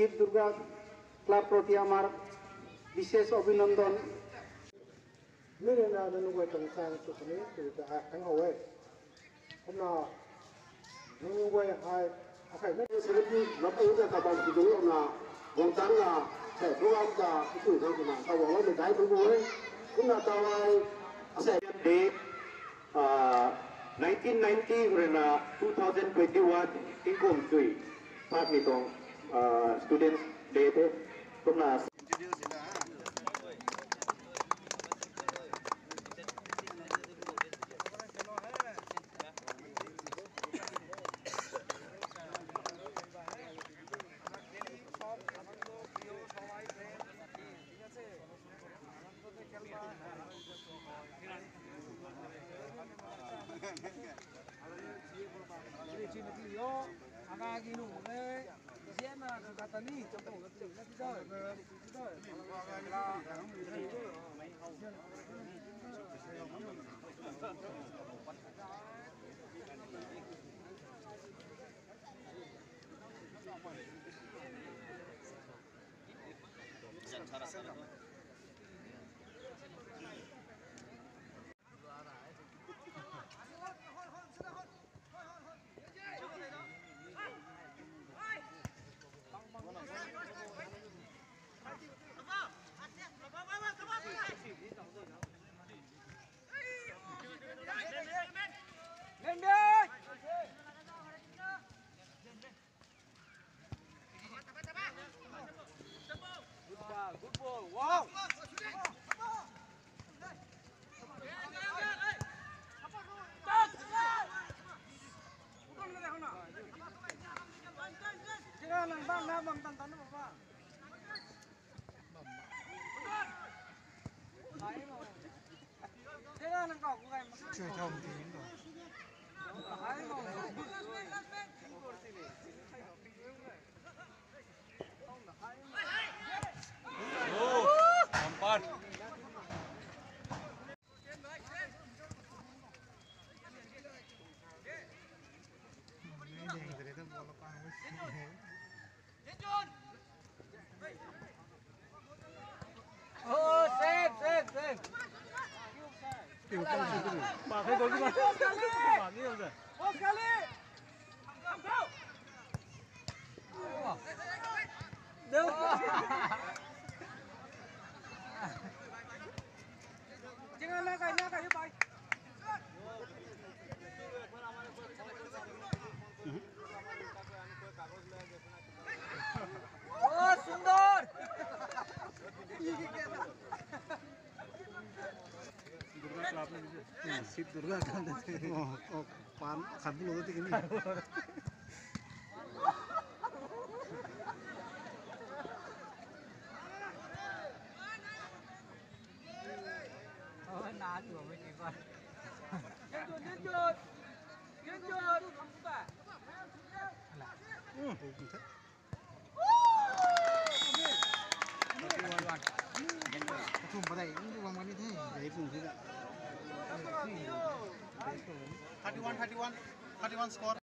শিব দুর্গা ক্লাব প্রতি আমার বিশেষ অভিনন্দন। মেরে না নুগৈ টংসাং তুসনি তুইটা আং হওয়ে हमना नुगै हाय आखाय ने सेलेब्रिटी नपै उदा काबां किदु ना गंतां ना से दुआम दा किदु ना तावा वे दाइ बुगुए कुना तावाय असे date 1990 rena 2021 ingkum cui part ni tong student day te kumna Good ball. Wow. Jangan nambang na bang tan tan apa. Jangan nangkau ku kai. chơi thông thì rồi Empat. नहीं देख रहे थे बॉल का है Oh, save. tiểu công sự cái Bà thấy có cái bà như rồi. Ô Scali. Đâu. Jangan nak kayu bay. Oh, Sundar. Durga club में शिव दुर्गा क्लब थे पान खाबुल होते कि नहीं Nah, tu apa ni kau? Genjot. Kamu tak? cũng thế không vào đây cũng vòng như thế đấy cùng thế ạ 31 score